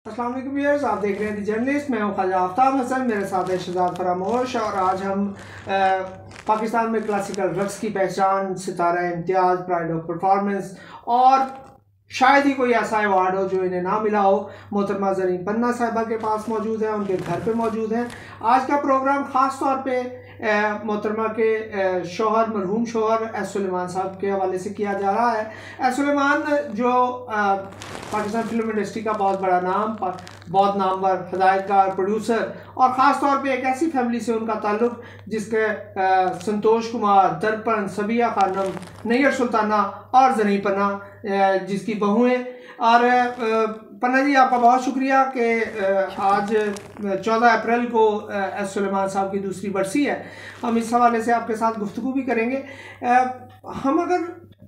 अस्सलाम वालेकुम व्यूअर्स, आप देख रहे हैं दी जर्नलिस्ट। मैं हूं ख्वाजा आफ्ताब हसन, मेरे साथ है शहजाद फरामोश। और आज हम पाकिस्तान में क्लासिकल रक्स की पहचान, Sitara Imtiaz, pride of performance और शायद ही कोई ऐसा अवार्ड हो जो इन्हें ना मिला हो, मोहतरमा ज़रीन पन्ना साहिबा के पास मौजूद है, उनके घर पे मौजूद हैं। आज का प्रोग्राम ख़ास तौर पे मोहतरमा के शोहर, मरहूम शोहर एस सुलेमान साहब के हवाले से किया जा रहा है। एस सुलेमान जो पाकिस्तान फिल्म इंडस्ट्री का बहुत बड़ा नाम, बहुत नामवर हदायतकार, प्रोड्यूसर, और ख़ास तौर पे एक ऐसी फैमिली से उनका ताल्लुक़ जिसके संतोष कुमार, दर्पण, सबिया खानम, नैयर सुल्ताना और ज़रीन पन्ना जिसकी बहुएँ। और पन्ना जी, आपका बहुत शुक्रिया कि आज 14 अप्रैल को एस सुलेमान साहब की दूसरी बरसी है। हम इस हवाले से आपके साथ गुफ्तगू भी करेंगे। हम अगर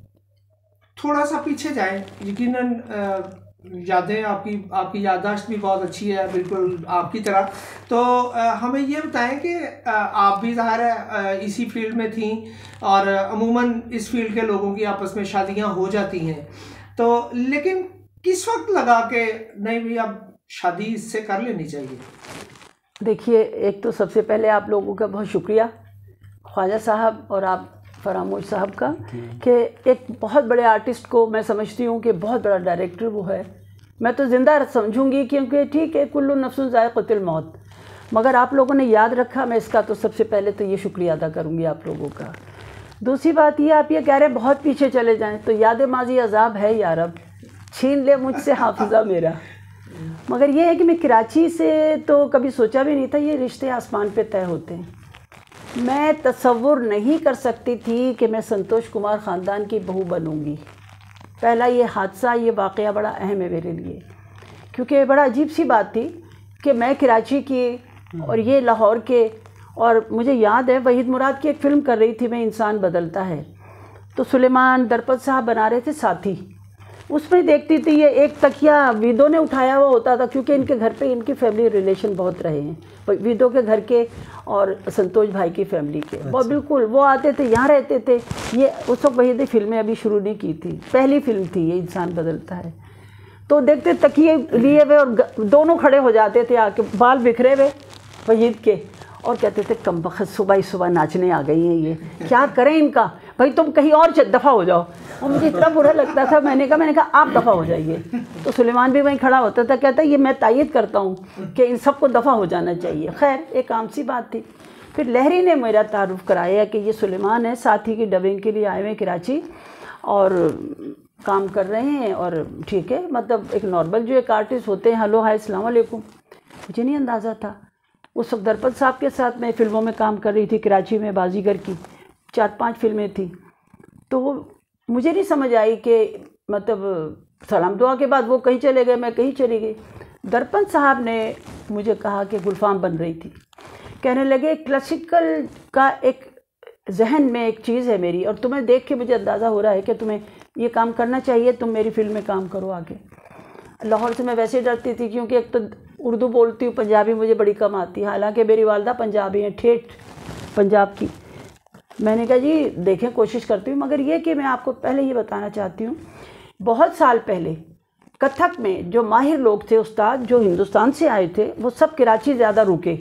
थोड़ा सा पीछे जाएं, यकीनन यादें, आपकी याददाश्त भी बहुत अच्छी है, बिल्कुल आपकी तरह। तो हमें ये बताएं कि आप भी ज़ाहिर है इसी फील्ड में थीं, और अमूमन इस फील्ड के लोगों की आपस में शादियां हो जाती हैं, तो लेकिन किस वक्त लगा कि नहीं भाई अब शादी इससे कर लेनी चाहिए? देखिए, एक तो सबसे पहले आप लोगों का बहुत शुक्रिया, ख्वाजा साहब और आप फरामोश साहब का, कि एक बहुत बड़े आर्टिस्ट को मैं समझती हूँ कि बहुत बड़ा डायरेक्टर वो है। मैं तो ज़िंदा समझूंगी, क्योंकि ठीक है, कुल्लु नफ्सुन ज़ाइक़तुल मौत, मगर आप लोगों ने याद रखा, मैं इसका तो सबसे पहले तो ये शुक्रिया अदा करूँगी आप लोगों का। दूसरी बात ये, आप ये कह रहे हैं बहुत पीछे चले जाएँ, तो याद माजी अजाब है यार, अब छीन ले मुझसे हाफिज़ा मेरा। मगर ये है कि मैं कराची से तो कभी सोचा भी नहीं था ये रिश्ते आसमान पे तय होते हैं। मैं तसव्वुर नहीं कर सकती थी कि मैं संतोष कुमार ख़ानदान की बहू बनूंगी। पहला ये हादसा, ये वाक़या बड़ा अहम है मेरे लिए, क्योंकि बड़ा अजीब सी बात थी कि मैं कराची की और ये लाहौर के। और मुझे याद है वहीद मुराद की एक फ़िल्म कर रही थी मैं, इंसान बदलता है, तो सुलेमान दरपत साहब बना रहे थे साथी। उसमें देखती थी ये एक तकिया विदो ने उठाया हुआ होता था, क्योंकि इनके घर पे इनकी फैमिली रिलेशन बहुत रहे हैं, विदो के घर के और संतोष भाई की फैमिली के। वो बिल्कुल वो आते थे, यहाँ रहते थे। ये उस वक्त वही फिल्में अभी शुरू नहीं की थी, पहली फिल्म थी ये इंसान बदलता है। तो देखते तकिए लिए हुए और दोनों खड़े हो जाते थे आके, बाल बिखरे हुए वहीद के, और कहते थे कमबख्त सुबह ही सुबह नाचने आ गई हैं ये, क्या करें इनका, भाई तुम कहीं और दफ़ा हो जाओ। और मुझे इतना बुरा लगता था, मैंने कहा आप दफ़ा हो जाइए। तो सुलेमान भी वहीं खड़ा होता था, कहता ये मैं तायद करता हूँ कि इन सबको दफ़ा हो जाना चाहिए। खैर, एक आम सी बात थी। फिर लहरी ने मेरा तारुफ़ कराया कि ये सुलेमान है, साथी की डबिंग के लिए आए हुए कराची और काम कर रहे हैं, और ठीक है, मतलब एक नॉर्मल जो एक आर्टिस्ट होते हैं, हेलो हाय अस्सलाम वालेकुम। मुझे नहीं अंदाज़ा था। उस वक्त दरपत साहब के साथ मैं फ़िल्मों में काम कर रही थी कराची में, बाजीगर की 4-5 फिल्में थी। तो मुझे नहीं समझ आई कि मतलब सलाम दुआ के बाद वो कहीं चले गए, मैं कहीं चली गई। दरपत साहब ने मुझे कहा कि गुलफाम बन रही थी, कहने लगे क्लासिकल का एक जहन में एक चीज़ है मेरी, और तुम्हें देख के मुझे अंदाज़ा हो रहा है कि तुम्हें ये काम करना चाहिए, तुम मेरी फिल्म में काम करो आगे। लाहौर से मैं वैसे डरती थी, क्योंकि एक तो उर्दू बोलती हूँ, पंजाबी मुझे बड़ी कम आती है, हालांकि मेरी वालदा पंजाबी हैं, ठेठ पंजाब की। मैंने कहा जी देखें, कोशिश करती हूँ। मगर ये कि मैं आपको पहले ये बताना चाहती हूँ, बहुत साल पहले कथक में जो माहिर लोग थे, उस्ताद जो हिंदुस्तान से आए थे, वो सब कराची ज़्यादा रुके।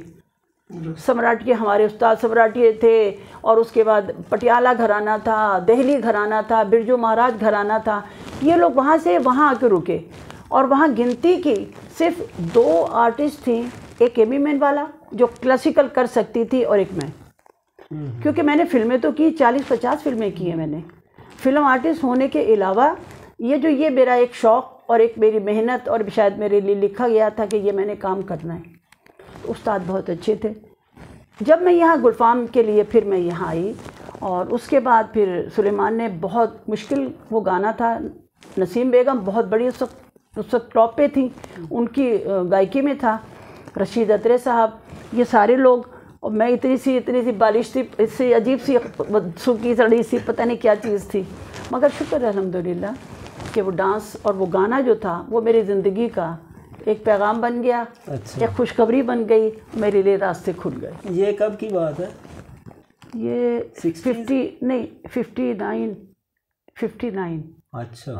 सम्राट के हमारे उस्ताद सम्राटी थे, और उसके बाद पटियाला घराना था, दिल्ली घराना था, बिरजू महाराज घराना था। ये लोग वहाँ से वहाँ आके रुके, और वहाँ गिनती की सिर्फ 2 आर्टिस्ट थी, एक एमी मैन वाला जो क्लासिकल कर सकती थी, और एक मैं। क्योंकि मैंने फिल्में तो की, 40-50 फिल्में की हैं मैंने। फिल्म आर्टिस्ट होने के अलावा ये मेरा एक शौक़ और एक मेरी मेहनत, और शायद मेरे लिए लिखा गया था कि ये मैंने काम करना है। तो उस्ताद बहुत अच्छे थे। जब मैं यहाँ गुलफाम के लिए फिर मैं यहाँ आई, और उसके बाद फिर सुलेमान ने बहुत मुश्किल वो गाना था, नसीम बेगम बहुत बड़ी उस वक्त टॉप पे थी, उनकी गायकी में था, रशीद अतरे साहब, ये सारे लोग, और मैं इतनी सी बालिश थी, इससे अजीब सी सूखी सड़ी सी पता नहीं क्या चीज़ थी। मगर शुक्र अल्हम्दुलिल्लाह कि वो डांस और वो गाना जो था वो मेरी ज़िंदगी का एक पैगाम बन गया। अच्छा। एक खुशखबरी बन गई, मेरे लिए रास्ते खुल गए। ये कब की बात है? ये 59, 59। अच्छा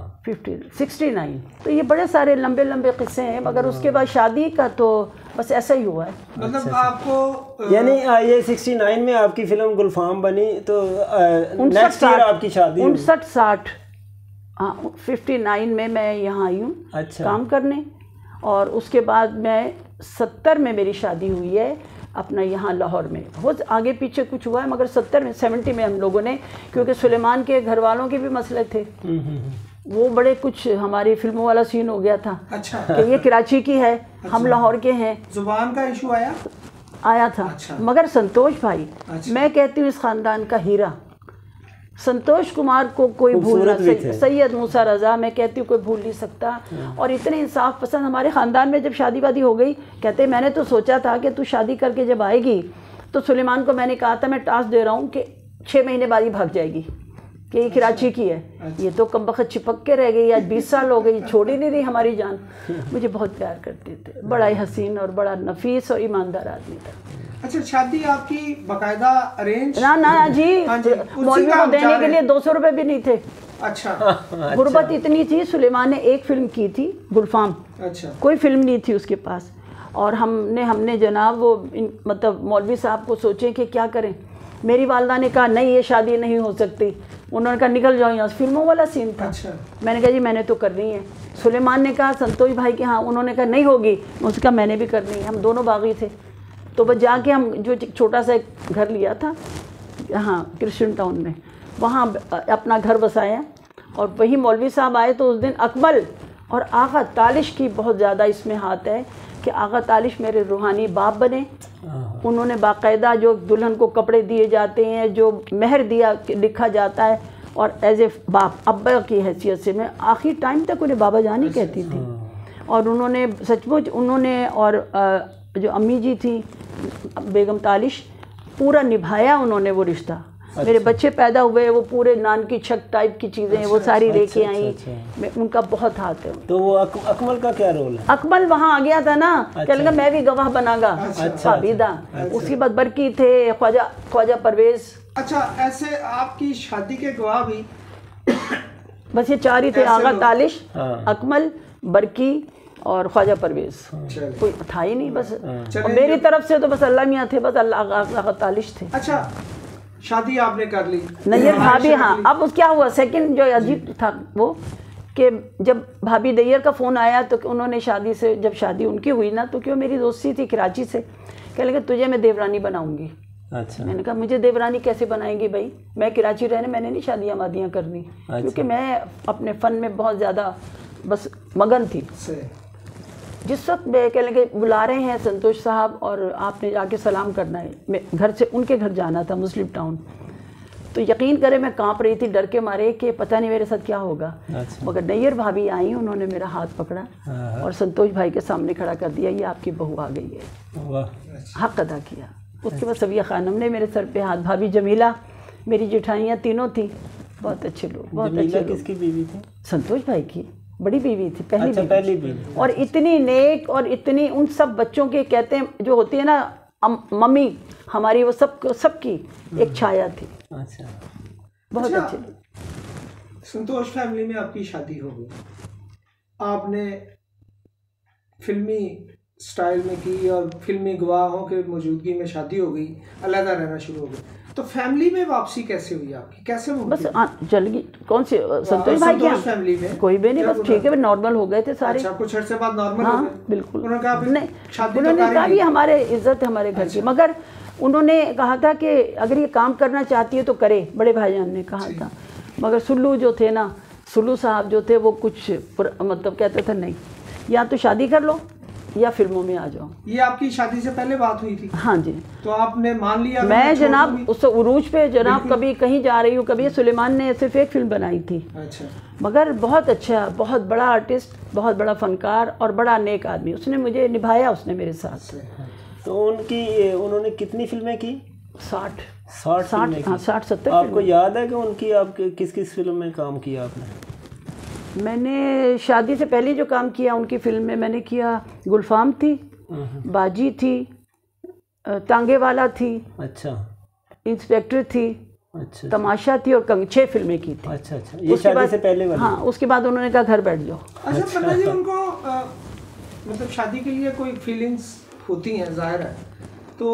69। तो ये बड़े सारे लंबे लंबे किस्से हैं, मगर उसके बाद शादी का तो बस ऐसा ही हुआ है। मतलब आपको यानी ये 69 में आपकी फिल्म गुलफाम बनी, तो नेक्स्ट ईयर आपकी शादी 59-60, हाँ 59 में मैं यहाँ आई हूँ अच्छा काम करने, और उसके बाद मैं 70 में मेरी शादी हुई है अपना यहाँ लाहौर में। बहुत आगे पीछे कुछ हुआ है, मगर 70 में हम लोगों ने, क्योंकि सुलेमान के घर वालों के भी मसले थे, वो बड़े कुछ हमारी फिल्मों वाला सीन हो गया था। अच्छा कि ये कराची की है, हम लाहौर के हैं, जुबान का इशू आया था। अच्छा। मगर संतोष भाई, अच्छा। मैं कहती हूँ इस ख़ानदान का हीरा संतोष कुमार को कोई भूल ना, सैयद मूसा रज़ा, मैं कहती हूँ कोई भूल नहीं सकता। और इतने इंसाफ पसंद हमारे ख़ानदान में जब शादी वादी हो गई, कहते मैंने तो सोचा था कि तू शादी करके जब आएगी तो सुलेमान को मैंने कहा था मैं टास्क दे रहा हूँ कि 6 महीने बाद ही भाग जाएगी कि ये कराची की है। ये तो कम वक्त चिपक के रह गई, आज 20 साल हो गई, छोड़ ही नहीं रही हमारी जान। मुझे बहुत प्यार करते थे, बड़ा ही हसीन और बड़ा नफीस और ईमानदार आदमी था। अच्छा, शादी आपकी बाकायदा अरेंज? ना जी, मौलवी को देने के लिए 200 रुपए भी नहीं थे। अच्छा गुर्बत इतनी थी। सुलेमान ने एक फिल्म की थी गुलफाम, अच्छा कोई फिल्म नहीं थी उसके पास। और हमने जनाब वो मतलब मौलवी साहब को सोचे कि क्या करें। मेरी वालदा ने कहा नहीं ये शादी नहीं हो सकती, उन्होंने कहा निकल जाओ यहाँ। फिल्मों वाला सीन था। अच्छा। मैंने कहा जी मैंने तो करनी है। सुलेमान ने कहा संतोष भाई के हाँ, उन्होंने कहा नहीं होगी, उसने कहा मैंने भी करनी है। हम दोनों बागी थे, तो बस जाके हम जो छोटा सा एक घर लिया था हाँ क्रिश्चियन टाउन में, वहाँ अपना घर बसाया। और वही मौलवी साहब आए तो उस दिन अकमल और आगा तालिश की बहुत ज़्यादा इसमें हाथ है कि आगा तालिश मेरे रूहानी बाप बने। उन्होंने बाकायदा जो दुल्हन को कपड़े दिए जाते हैं, जो मेहर दिया लिखा जाता है, और एज ए बाप अब्बा की हैसियत से मैं आखिरी टाइम तक उन्हें बाबा जान ही कहती थी। और उन्होंने सचमुच उन्होंने और जो अम्मी जी थी बेगम तालिश, पूरा निभाया उन्होंने वो रिश्ता। अच्छा। मेरे बच्चे पैदा हुए, वो पूरे नान की छक टाइप की चीज़ें अच्छा, वो सारी लेके आई। अच्छा। उनका बहुत हाथ है। तो वो अकमल का क्या रोल है? अकमल वहाँ आ गया था ना, अच्छा। कह मैं भी गवाह बनागा। भाभीदा। उसके बाद बरकी थे, ख्वाजा परवेज। अच्छा, ऐसे आपकी शादी के गवाह भी बस ये 4 ही थे, आगा तालिश, अकमल, बरकी और ख्वाजा परवेज। कोई था ही नहीं बस। और मेरी तरफ से तो बस अल्लाह मियाँ थे, बस अल्लाह तालिश थे। अच्छा, शादी आपने कर ली? नैयर भाभी, हाँ। अब उस क्या हुआ सेकंड जो अजीब था वो कि जब भाभी नैयर का फ़ोन आया तो उन्होंने शादी से, जब शादी उनकी हुई ना, तो क्यों मेरी दोस्ती थी कराची से, कह लगे तुझे मैं देवरानी बनाऊंगी। अच्छा। मैंने कहा मुझे देवरानी कैसे बनाएंगी भाई, मैं कराची रहने, मैंने नहीं शादियाँ वादियाँ करनी। अच्छा। क्योंकि मैं अपने फ़न में बहुत ज़्यादा बस मगन थी। जिस वक्त कह लेंगे बुला रहे हैं संतोष साहब और आपने जाके सलाम करना है, मैं घर से उनके घर जाना था मुस्लिम टाउन, तो यकीन करें मैं कांप रही थी डर के मारे कि पता नहीं मेरे साथ क्या होगा। अच्छा। मगर नैयर भाभी आई, उन्होंने मेरा हाथ पकड़ा और संतोष भाई के सामने खड़ा कर दिया, ये आपकी बहू आ गई है। हक अदा किया। उसके बाद सबिया खानम ने मेरे सर पे हाथ, भाभी जमीला, मेरी जेठानियाँ तीनों थी, बहुत अच्छे लोग, बहुत अच्छे लोग। किसकी बीवी थी? संतोष भाई की बड़ी बीवी थी, पहली बीवी। और इतनी नेक और इतनी उन सब बच्चों के कहते हैं जो होती है ना मम्मी हमारी, वो सबकी एक छाया थी। अच्छा, बहुत अच्छे। संतोष फैमिली में आपकी शादी हो गई, आपने फिल्मी स्टाइल में की और फिल्मी गवाहों के मौजूदगी में शादी हो गई, अलग रहना शुरू हो गई, तो फैमिली में वापसी कैसे हुई आपकी, कैसे बस चल गई? कौन सी संतोष भाई की फैमिली में? कोई भी नहीं, बस ठीक है, नॉर्मल हो गए थे सारे। अच्छा, कुछ अर्से बाद नॉर्मल हो गए? बिल्कुल। उन्होंने कहा भी हमारे इज्जत है हमारे घर की, मगर उन्होंने कहा था कि अगर ये काम करना चाहती है तो करे, बड़े भाईजान ने कहा था। मगर सुल्लू जो थे ना, सुल्लू साहब जो थे, वो कुछ मतलब कहते थे नहीं, या तो शादी कर लो या फिल्मों में आ जाओ। ये आपकी शादी से पहले बात हुई थी? हाँ जी। तो आपने मान लिया? मैं जनाब उस उरूज पे जनाब कभी कहीं जा रही हूँ, कभी सुलेमान ने सिर्फ एक फिल्म बनाई थी। अच्छा। मगर बहुत अच्छा, बहुत बड़ा आर्टिस्ट, बहुत बड़ा फनकार और बड़ा नेक आदमी, उसने मुझे निभाया, उसने मेरे साथ। तो उन्होंने कितनी फिल्में की? 60 हाँ 60-70। आपको याद है कि उनकी आप किस किस फिल्म में काम किया आपने? मैंने शादी से पहले जो काम किया उनकी फिल्म में मैंने किया, गुलफाम थी, बाजी थी, तांगे वाला थी, अच्छा, इंस्पेक्टर थी, अच्छा तमाशा थी और 6 फिल्में की थी। अच्छा अच्छा, ये शादी से पहले वाली? हाँ, उसके बाद उन्होंने कहा घर बैठ जाओ। अच्छा पन्ना जी, उनको मतलब शादी के लिए कोई फीलिंग्स होती हैं, जाहिर है, तो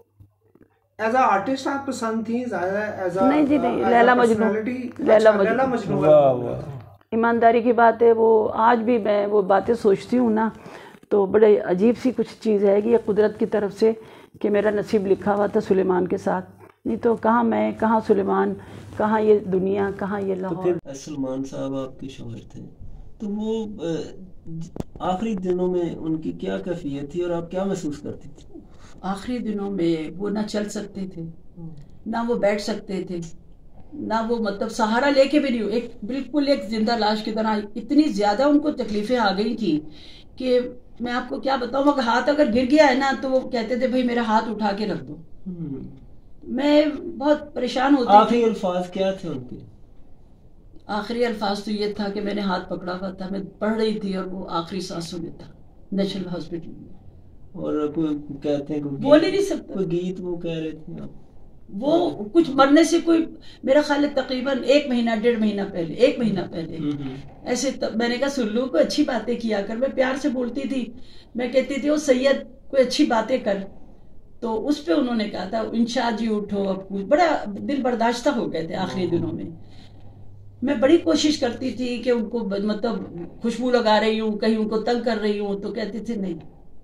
एज अ आर्टिस्ट आप पसंद थी ज़्यादा? एज अ नहीं जी नहीं, लैला मजनू। लैला मजनू। वाह वाह, ईमानदारी की बात है, वो आज भी मैं वो बातें सोचती हूँ ना, तो बड़े अजीब सी कुछ चीज़ है कि ये कुदरत की तरफ से कि मेरा नसीब लिखा हुआ था सुलेमान के साथ, नहीं तो कहाँ मैं, कहाँ सुलेमान, कहाँ ये दुनिया, कहाँ ये लाहौर। तो सलमान साहब आपके शौहर थे, तो वो आखिरी दिनों में उनकी क्या कैफियत थी और आप क्या महसूस करती थी? आखिरी दिनों में वो ना चल सकते थे, ना वो बैठ सकते थे, ना वो मतलब सहारा लेके भी नहीं, एक बिल्कुल एक जिंदा लाश की तरह। इतनी ज्यादा उनको तकलीफें आ गई थी कि मैं आपको क्या बताऊं, अगर हाथ अगर गिर गया है ना तो वो कहते थे भाई मेरा हाथ उठा के रख दो। मैं बहुत परेशान होती थी। आखिरी अल्फाज क्या थे उनके? आखिरी अल्फाज तो ये था कि मैंने हाथ पकड़ा हुआ था, मैं पढ़ रही थी और वो आखिरी सांसों में था नेशनल हॉस्पिटल में। और कोई कहते हैं बोल ही नहीं सकता, कोई गीत वो कह रहे थे आप? वो कुछ मरने से कोई, मेरा ख्याल है तकरीबन 1 महीना 1.5 महीना पहले, 1 महीना पहले ऐसे मैंने कहा सुल्लू को अच्छी बातें किया कर, मैं प्यार से बोलती थी, मैं कहती थी ओ सैयद कोई अच्छी बातें कर, तो उस पे उन्होंने कहा था इंशा जी उठो, अब कुछ बड़ा दिल बर्दाश्त हो गए थे आखिरी दिनों में। मैं बड़ी कोशिश करती थी कि उनको मतलब खुशबू लगा रही हूँ, कहीं उनको तंग कर रही हूँ, तो कहते थे नहीं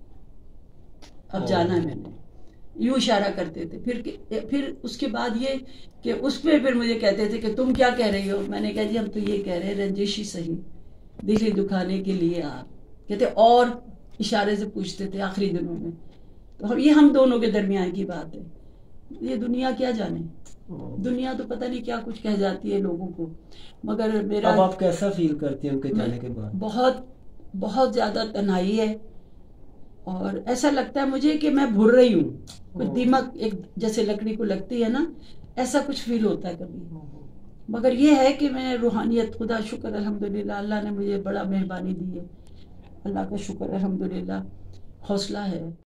अब जाना है मैंने, यूं इशारा करते थे। फिर उसके बाद ये कि उस पे फिर मुझे कहते थे कि तुम क्या कह रही हो, मैंने कहा जी हम तो ये कह रहे हैं रंजिश ही सही, दिल ही दुखाने के लिए आप, कहते और इशारे से पूछते थे आखिरी दिनों में। तो ये हम दोनों के दरमियान की बात है, ये दुनिया क्या जाने, दुनिया तो पता नहीं क्या कुछ कह जाती है लोगों को। मगर मेरा, अब आप कैसा फील करती हैं उनके जाने के बाद? बहुत बहुत ज्यादा तन्हाई है और ऐसा लगता है मुझे कि मैं भूल रही हूँ, कुछ दीमक एक जैसे लकड़ी को लगती है ना, ऐसा कुछ फील होता है कभी। मगर ये है कि मैं रूहानियत, खुदा शुक्र अल्हम्दुलिल्लाह, अल्लाह ने मुझे बड़ा मेहरबानी दी है, अल्लाह का शुक्र अल्हम्दुलिल्लाह, हौसला है।